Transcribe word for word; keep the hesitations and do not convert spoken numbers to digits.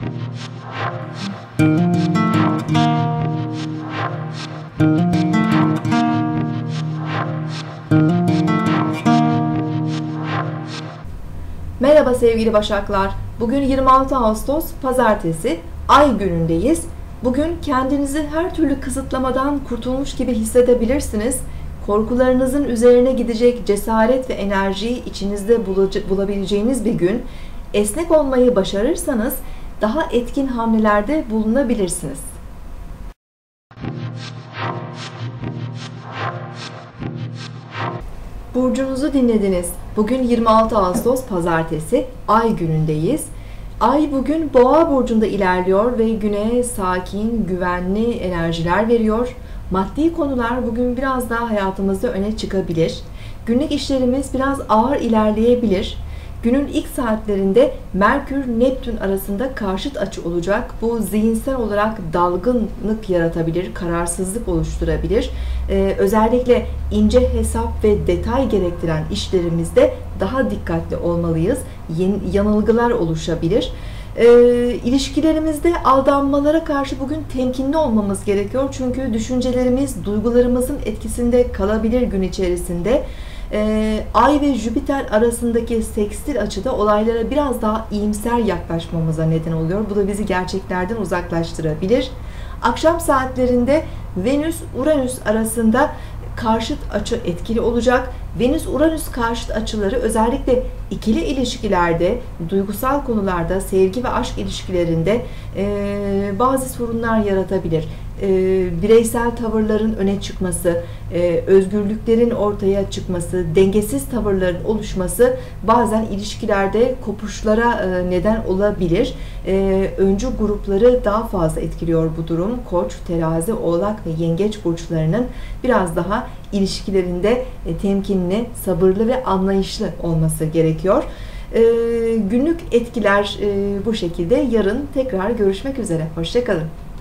Merhaba sevgili Başaklar. Bugün yirmi altı Ağustos Pazartesi, Ay günündeyiz. Bugün kendinizi her türlü kısıtlamadan kurtulmuş gibi hissedebilirsiniz. Korkularınızın üzerine gidecek cesaret ve enerjiyi içinizde bulabileceğiniz bir gün. Esnek olmayı başarırsanız daha etkin hamlelerde bulunabilirsiniz. Burcunuzu dinlediniz. Bugün yirmi altı Ağustos Pazartesi, Ay günündeyiz. Ay bugün Boğa burcunda ilerliyor ve güne sakin, güvenli enerjiler veriyor. Maddi konular bugün biraz daha hayatımızda öne çıkabilir. Günlük işlerimiz biraz ağır ilerleyebilir. Günün ilk saatlerinde Merkür-Neptün arasında karşıt açı olacak. Bu zihinsel olarak dalgınlık yaratabilir, kararsızlık oluşturabilir. Ee, özellikle ince hesap ve detay gerektiren işlerimizde daha dikkatli olmalıyız. Yanılgılar oluşabilir. E, ilişkilerimizde aldanmalara karşı bugün temkinli olmamız gerekiyor. Çünkü düşüncelerimiz duygularımızın etkisinde kalabilir gün içerisinde. E, Ay ve Jüpiter arasındaki sekstil açıda olaylara biraz daha iyimser yaklaşmamıza neden oluyor. Bu da bizi gerçeklerden uzaklaştırabilir. Akşam saatlerinde Venüs-Uranüs arasında karşıt açı etkili olacak. Venüs-Uranüs karşıt açıları özellikle ikili ilişkilerde, duygusal konularda, sevgi ve aşk ilişkilerinde e, bazı sorunlar yaratabilir. E, bireysel tavırların öne çıkması, e, özgürlüklerin ortaya çıkması, dengesiz tavırların oluşması bazen ilişkilerde kopuşlara e, neden olabilir. E, öncü grupları daha fazla etkiliyor bu durum. Koç, Terazi, Oğlak ve Yengeç burçlarının biraz daha ilişkilerinde e, temkinli, sabırlı ve anlayışlı olması gerekiyor. E, günlük etkiler e, bu şekilde. Yarın tekrar görüşmek üzere. Hoşça kalın.